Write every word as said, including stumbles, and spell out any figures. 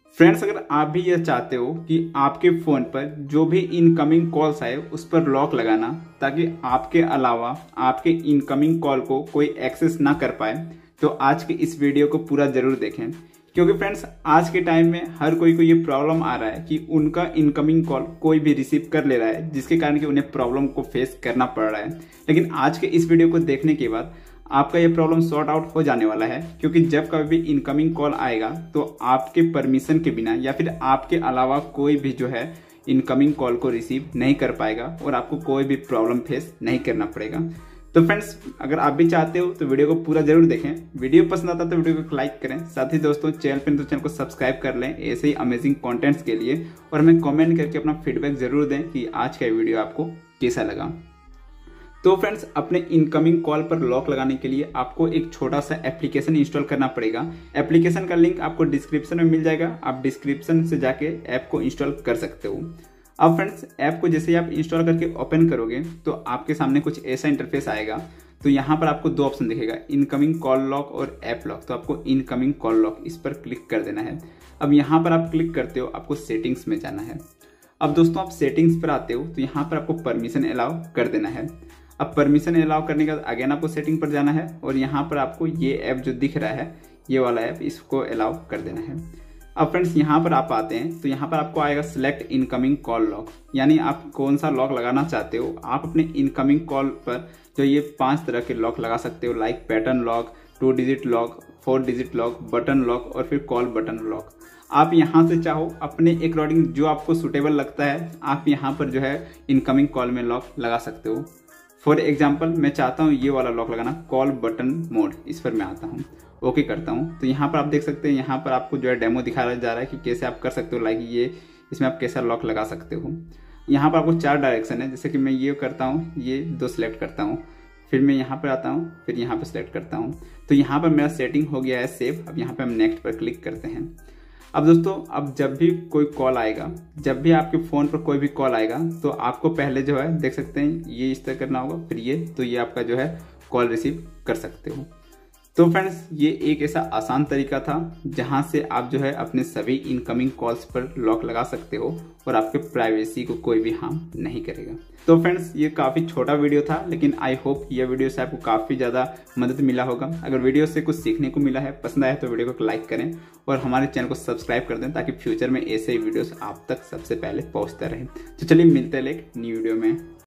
Friends, अगर आप भी ये चाहते हो कि आपके फ़ोन पर जो भी इनकमिंग कॉल्स आए उस पर लॉक लगाना, ताकि आपके अलावा आपके इनकमिंग कॉल को कोई एक्सेस ना कर पाए, तो आज के इस वीडियो को पूरा ज़रूर देखें। क्योंकि फ्रेंड्स, आज के टाइम में हर कोई को ये प्रॉब्लम आ रहा है कि उनका इनकमिंग कॉल कोई भी रिसीव कर ले रहा है, जिसके कारण कि उन्हें प्रॉब्लम को फेस करना पड़ रहा है। लेकिन आज के इस वीडियो को देखने के बाद आपका ये प्रॉब्लम सॉर्ट आउट हो जाने वाला है। क्योंकि जब कभी भी इनकमिंग कॉल आएगा तो आपके परमिशन के बिना या फिर आपके अलावा कोई भी जो है इनकमिंग कॉल को रिसीव नहीं कर पाएगा और आपको कोई भी प्रॉब्लम फेस नहीं करना पड़ेगा। तो फ्रेंड्स, अगर आप भी चाहते हो तो वीडियो को पूरा जरूर देखें। वीडियो पसंद आता तो वीडियो को लाइक करें, साथ ही दोस्तों चैनल पर तो चैनल को सब्सक्राइब कर लें ऐसे ही अमेजिंग कंटेंट्स के लिए, और हमें कमेंट करके अपना फीडबैक जरूर दें कि आज का वीडियो आपको कैसा लगा। तो फ्रेंड्स, अपने इनकमिंग कॉल पर लॉक लगाने के लिए आपको एक छोटा सा एप्लीकेशन इंस्टॉल करना पड़ेगा। एप्लीकेशन का लिंक आपको डिस्क्रिप्शन में मिल जाएगा, आप डिस्क्रिप्शन से जाके ऐप को इंस्टॉल कर सकते हो। अब फ्रेंड्स, ऐप को जैसे ही आप इंस्टॉल करके ओपन करोगे तो आपके सामने कुछ ऐसा इंटरफेस आएगा। तो यहाँ पर आपको दो ऑप्शन दिखेगा, इनकमिंग कॉल लॉक और ऐप लॉक। तो आपको इनकमिंग कॉल लॉक इस पर क्लिक कर देना है। अब यहाँ पर आप क्लिक करते हो, आपको सेटिंग्स में जाना है। अब दोस्तों, आप सेटिंग्स पर आते हो तो यहाँ पर आपको परमिशन अलाउ कर देना है। अब परमिशन अलाउ करने के बाद अगेन आपको सेटिंग पर जाना है और यहाँ पर आपको ये ऐप जो दिख रहा है, ये वाला ऐप, इसको अलाउ कर देना है। अब फ्रेंड्स, यहाँ पर आप आते हैं तो यहाँ पर आपको आएगा सिलेक्ट इनकमिंग कॉल लॉक, यानी आप कौन सा लॉक लगाना चाहते हो। आप अपने इनकमिंग कॉल पर जो ये पांच तरह के लॉक लगा सकते हो, like pattern lock, two digit lock, four digit lock, button lock और फिर कॉल बटन लॉक। आप यहाँ से चाहो अपने अकॉर्डिंग जो आपको सुटेबल लगता है, आप यहाँ पर जो है इनकमिंग कॉल में लॉक लगा सकते हो। फॉर एग्जाम्पल, मैं चाहता हूँ ये वाला लॉक लगाना, कॉल बटन मोड, इस पर मैं आता हूँ, ओके करता हूँ। तो यहाँ पर आप देख सकते हैं, यहाँ पर आपको जो है डेमो दिखाया जा रहा है कि कैसे आप कर सकते हो, लाइक ये इसमें आप कैसा लॉक लगा सकते हो। यहाँ पर आपको चार डायरेक्शन है, जैसे कि मैं ये करता हूँ, ये दो सिलेक्ट करता हूँ, फिर मैं यहाँ पर आता हूँ, फिर यहाँ पर सिलेक्ट करता हूँ। तो यहाँ पर मेरा सेटिंग हो गया है सेव। अब यहाँ पर हम नेक्स्ट पर क्लिक करते हैं। अब दोस्तों, अब जब भी कोई कॉल आएगा, जब भी आपके फ़ोन पर कोई भी कॉल आएगा तो आपको पहले जो है देख सकते हैं ये इस तरह करना होगा, फिर ये, तो ये आपका जो है कॉल रिसीव कर सकते हो। तो फ्रेंड्स, ये एक ऐसा आसान तरीका था जहां से आप जो है अपने सभी इनकमिंग कॉल्स पर लॉक लगा सकते हो और आपके प्राइवेसी को कोई भी हार्म नहीं करेगा। तो फ्रेंड्स, ये काफ़ी छोटा वीडियो था, लेकिन आई होप यह वीडियो से आपको काफ़ी ज़्यादा मदद मिला होगा। अगर वीडियो से कुछ सीखने को मिला है, पसंद आया तो वीडियो को लाइक करें और हमारे चैनल को सब्सक्राइब कर दें, ताकि फ्यूचर में ऐसे ही वीडियोस आप तक सबसे पहले पहुंचते रहें। तो चलिए मिलते हैं एक न्यू वीडियो में।